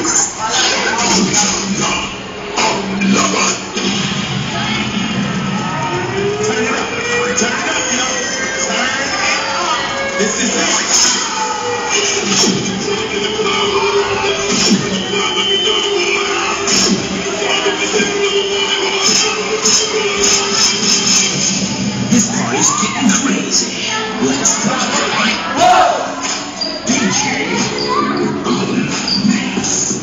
This party's getting crazy. Let's go. Whoa! DJ Mix.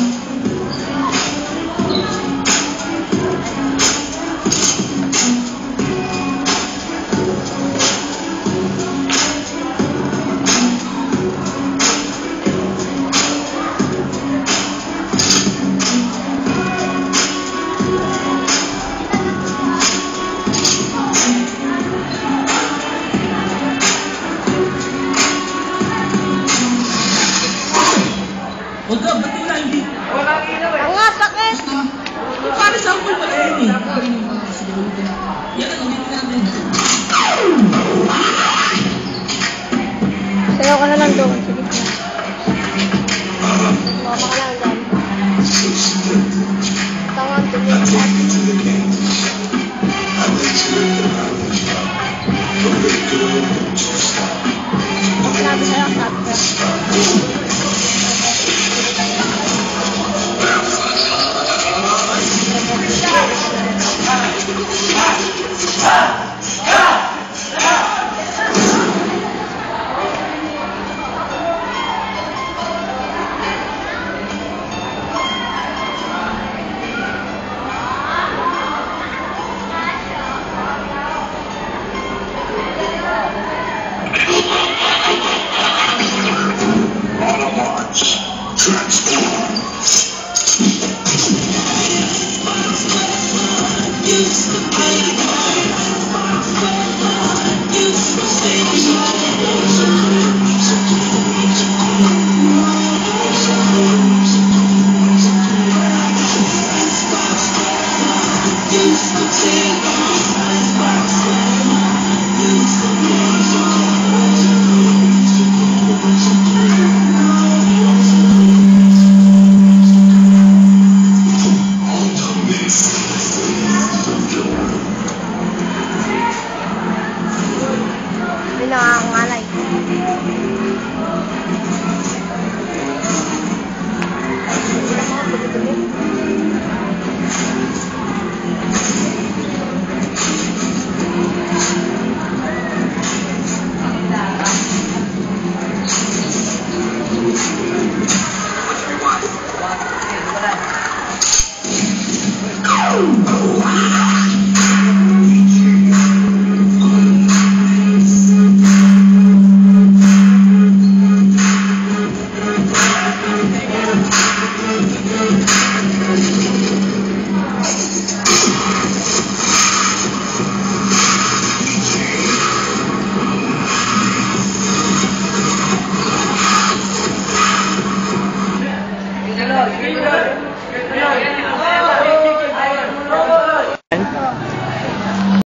Huwag ka, ba't wala hindi? Wala ilaw eh. Ang nga, sakit! Paano sample pa rin eh? Yan ang ulitin natin. Sayaw ka na lang doon. Sige ka. Mama ka lang doon. Tangan, tumingin. Huwag natin sa'yo, sabi ka. Nangangalay. What you want?